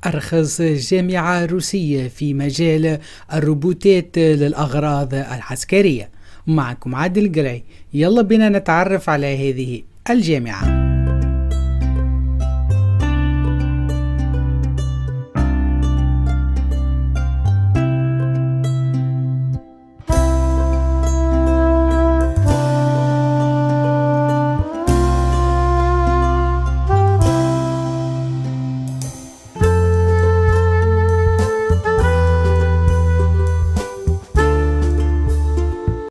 أرخص جامعة روسية في مجال الروبوتات للأغراض العسكرية. معكم عادل القرعي، يلا بينا نتعرف على هذه الجامعة.